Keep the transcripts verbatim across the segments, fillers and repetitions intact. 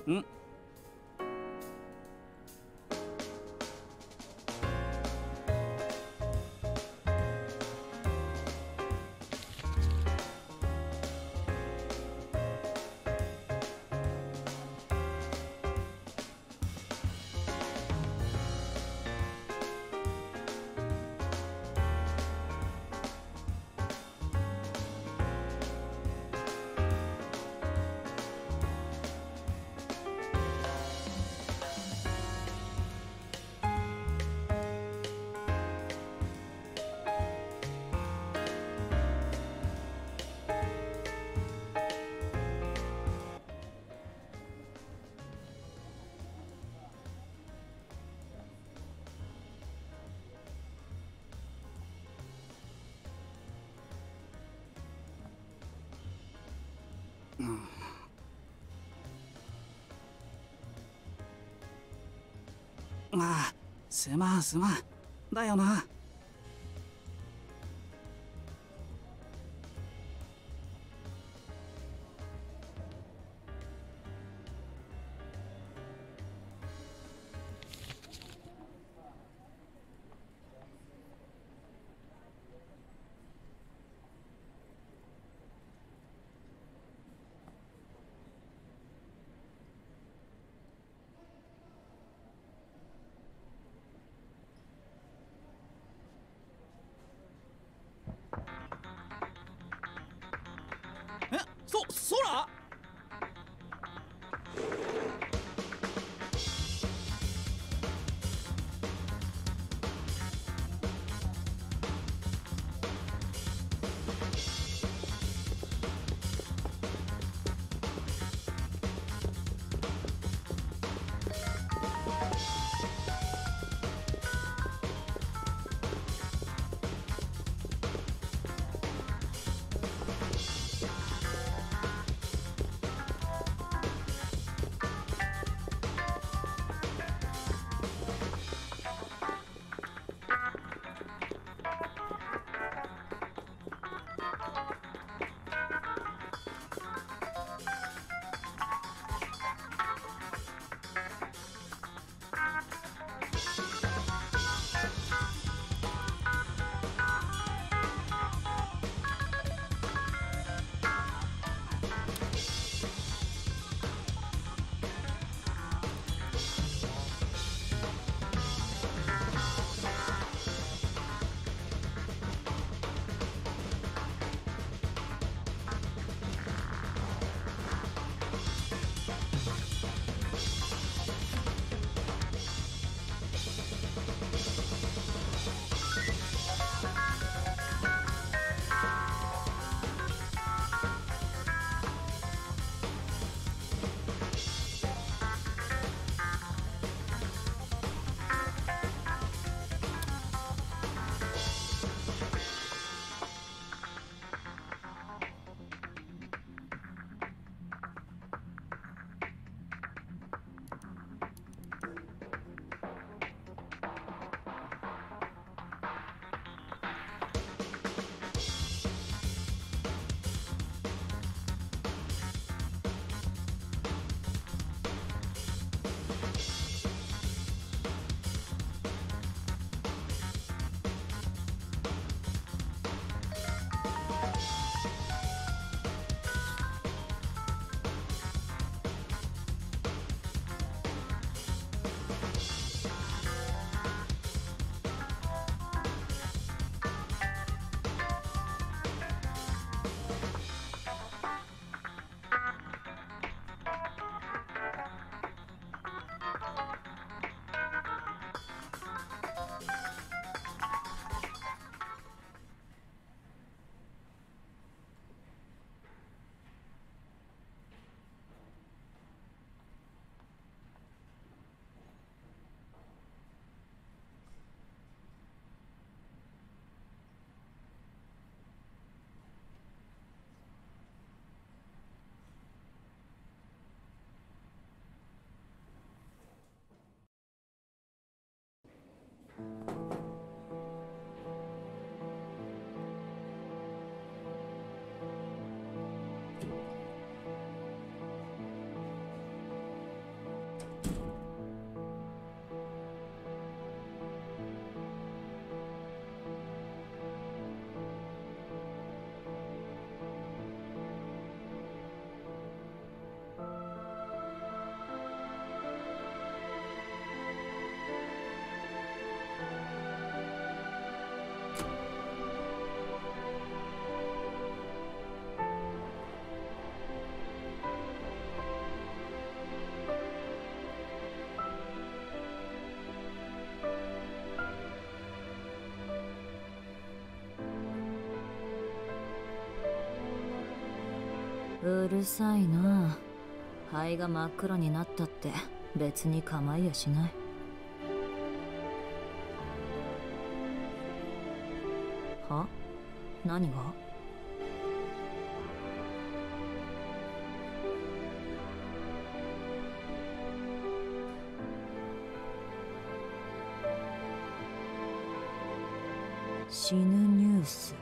ん。ああ、すまんすまん。だよな。 うるさいな。肺が真っ黒になったって別に構いやしない。は？何が？死ぬニュース。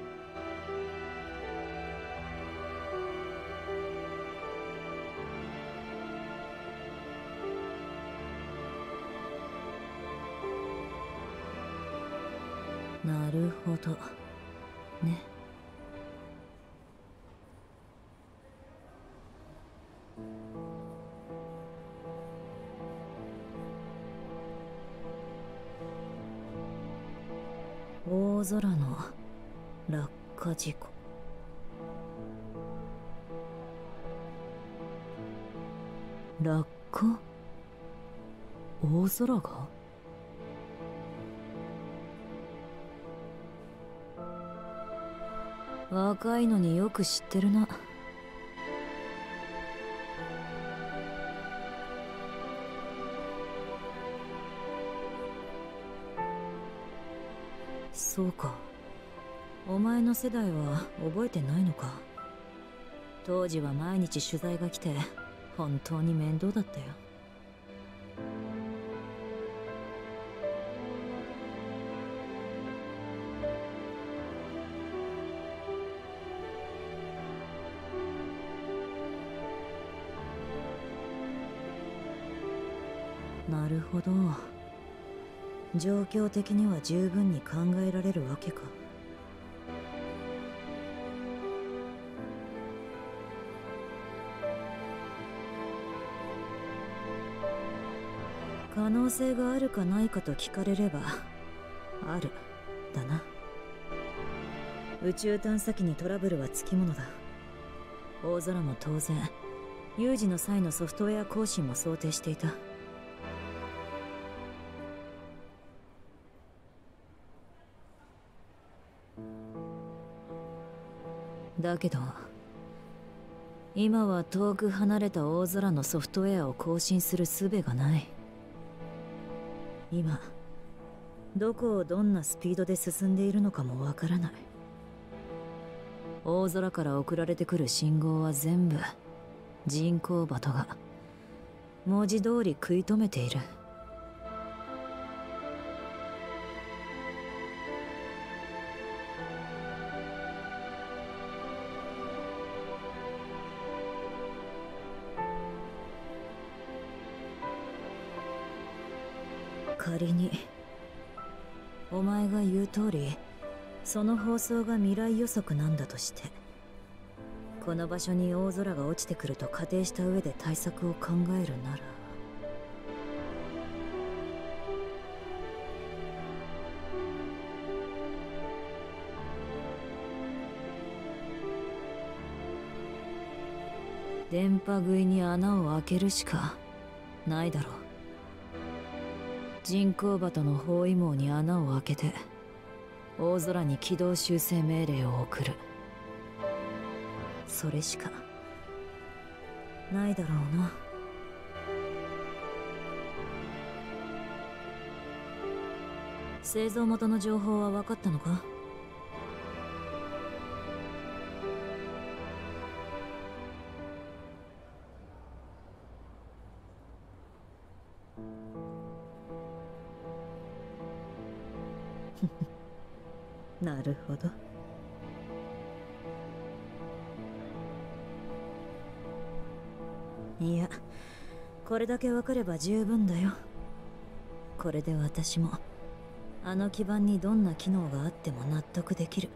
なるほどね。大空の落下事故。落下？大空が？若いのによく知ってるな。そうか。お前の世代は覚えてないのか。当時は毎日取材が来て本当に面倒だったよ。なるほど。状況的には十分に考えられるわけか。可能性があるかないかと聞かれればあるだな。宇宙探査機にトラブルはつきものだ。大空も当然有事の際のソフトウェア更新も想定していた。だけど今は遠く離れた大空のソフトウェアを更新する術がない。今どこをどんなスピードで進んでいるのかもわからない。大空から送られてくる信号は全部人工鳩が文字通り食い止めている。仮にお前が言う通りその放送が未来予測なんだとして、この場所に大空が落ちてくると仮定した上で対策を考えるなら、電波食いに穴を開けるしかないだろう。人工鳩の包囲網に穴を開けて大空に軌道修正命令を送る。それしかないだろうな。製造元の情報は分かったのか？なるほど。いや、これだけ分かれば十分だよ。これで私もあの基板にどんな機能があっても納得できる。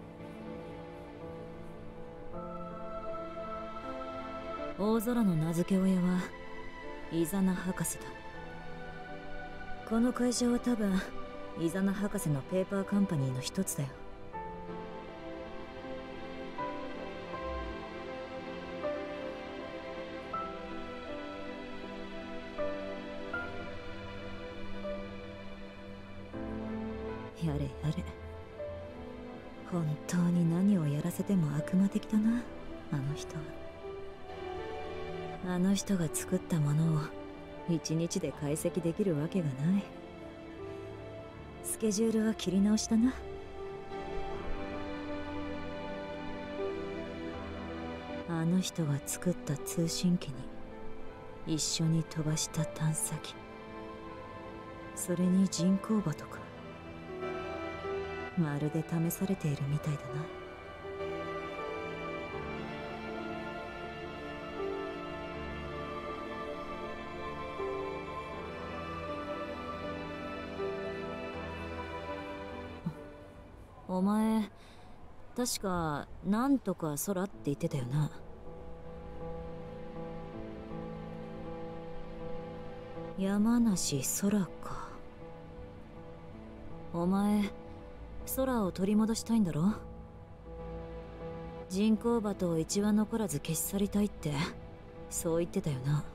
大空の名付け親はイザナ博士だ。この会社は多分イザナ博士のペーパーカンパニーの一つだよ。やれやれ。本当に何をやらせても悪魔的だな、あの人は。 あの人が作ったものを一日で解析できるわけがない。スケジュールは切り直しだな。あの人が作った通信機に一緒に飛ばした探査機、それに人工馬とか、まるで試されているみたいだな。お前確かなんとか空って言ってたよな。山梨空か。お前空を取り戻したいんだろ。人工馬と一羽残らず消し去りたいってそう言ってたよな。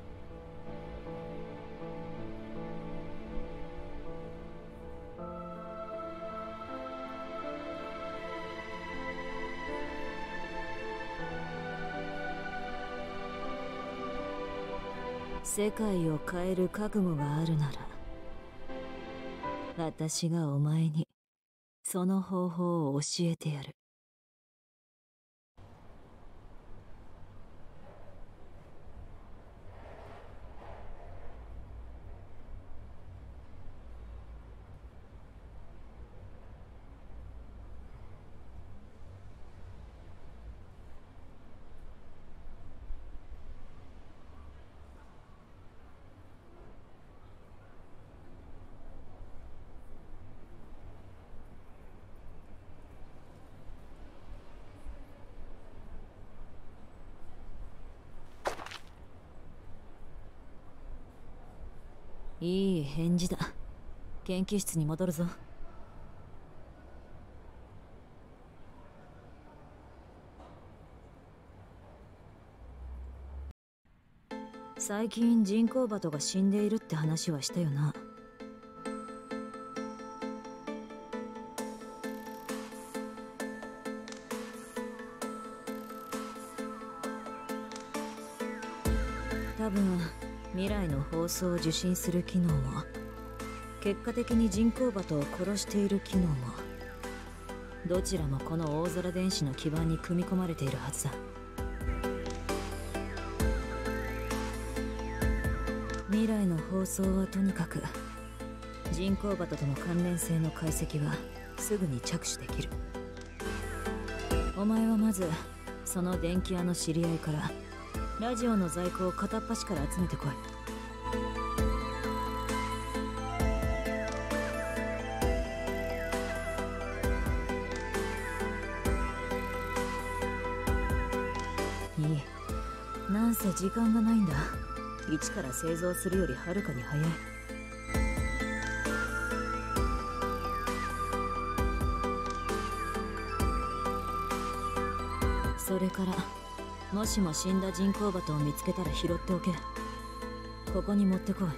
世界を変える覚悟があるなら、私がお前にその方法を教えてやる。いい返事だ。研究室に戻るぞ。最近人工馬とが死んでいるって話はしたよな。多分未来の放送を受信する機能も、結果的に人工馬とを殺している機能も、どちらもこの大空電子の基盤に組み込まれているはずだ。未来の放送はとにかく人工馬ととの関連性の解析はすぐに着手できる。お前はまずその電気屋の知り合いからラジオの在庫を片っ端から集めてこい。いい。なんせ時間がないんだ。一から製造するよりはるかに早い。それからもしも死んだ人工馬とを見つけたら拾っておけ。ここに持ってこい。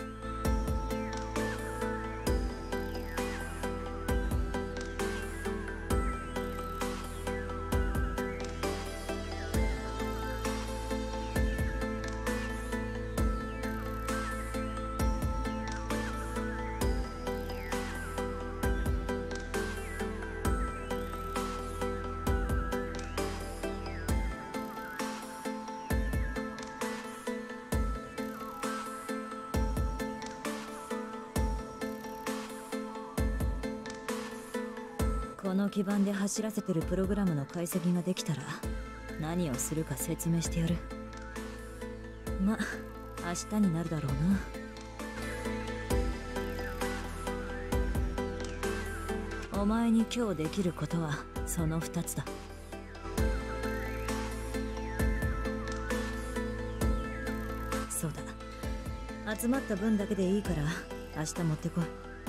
この基盤で走らせてるプログラムの解析ができたら何をするか説明してやる。ま、明日になるだろうな。お前に今日できることはその二つだ。そうだ、集まった分だけでいいから明日持ってこい。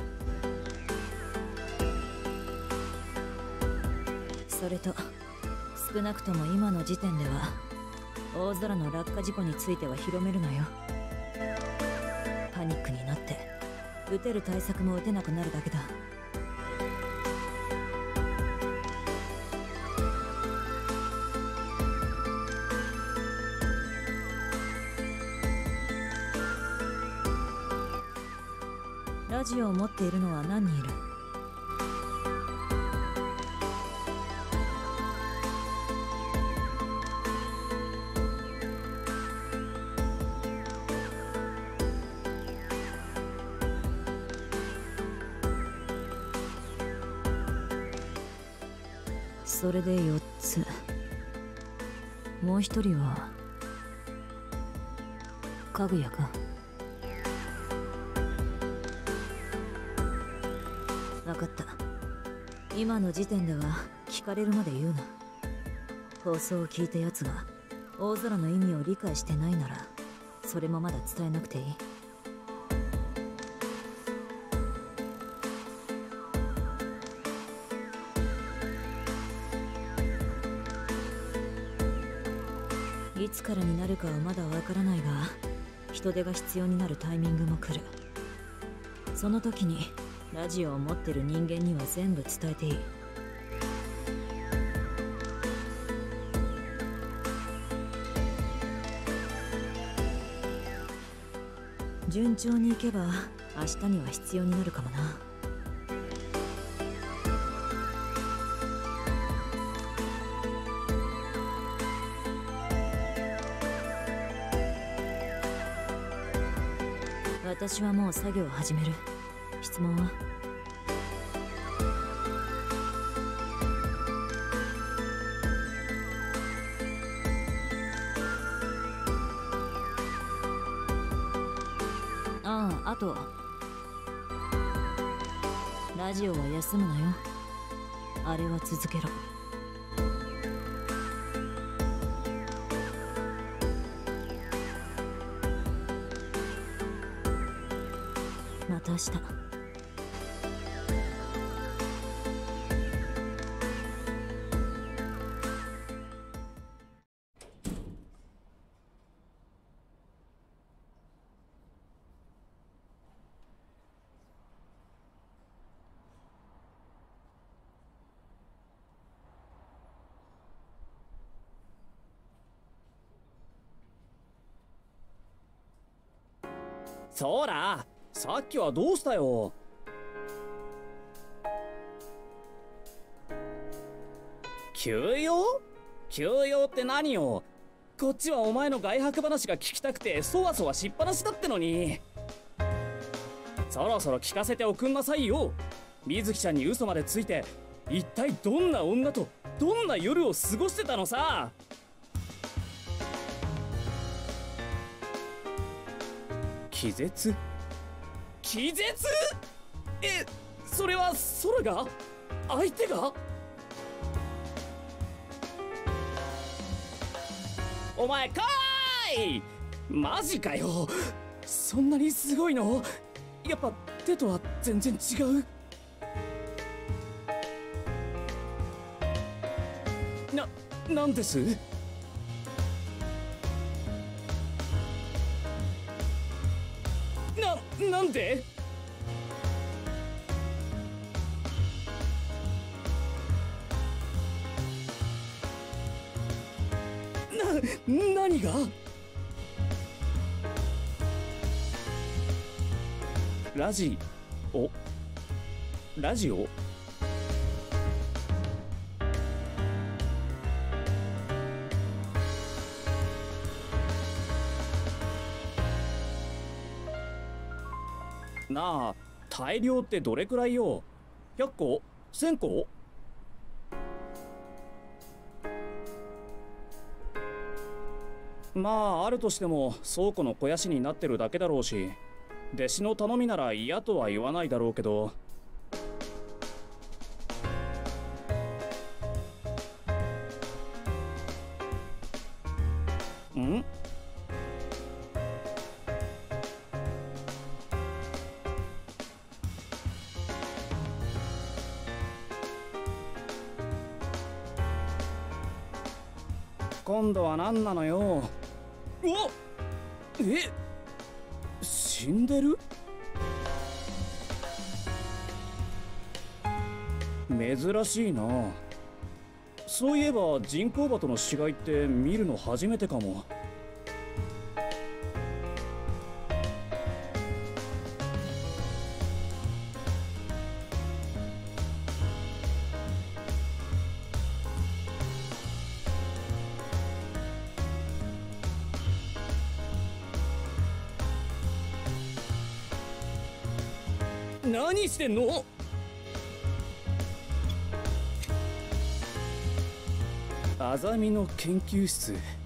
それと少なくとも今の時点では大空の落下事故については広めるなよ。パニックになって撃てる対策も撃てなくなるだけだ。 ラジオを持っているのは何人いる？それでよっつ。もう一人はかぐやか。分かった。今の時点では聞かれるまで言うな。放送を聞いたやつが大空の意味を理解してないなら、それもまだ伝えなくていい。いつからになるかはまだわからないが、人手が必要になるタイミングも来る。その時にラジオを持ってる人間には全部伝えていい。順調にいけば明日には必要になるかもな。私はもう作業を始める。質問は？ああ、あとラジオは休むなよ。あれは続けろ。また明日。 そら、さっきはどうしたよ。休養？休養って何よ。こっちはお前の外泊話が聞きたくてそわそわしっぱなしだってのに。そろそろ聞かせておくんなさいよ。水木ちゃんに嘘までついて一体どんな女とどんな夜を過ごしてたのさ。気絶？気絶？え、それは空が？相手が？お前かーい！マジかよ。そんなにすごいの？やっぱ手とは全然違う。な、なんです？な、なんで？な、何が？ラジオ？ラジオ？なあ、大量ってどれくらいよ？ひゃっこ？せんこ？まああるとしても倉庫の肥やしになってるだけだろうし、弟子の頼みなら嫌とは言わないだろうけど。ん？今度は何なのよ。うわっ！え？死んでる？珍しいな。そういえば人工馬との死骸って見るの初めてかも。 何してんの？アザミの研究室。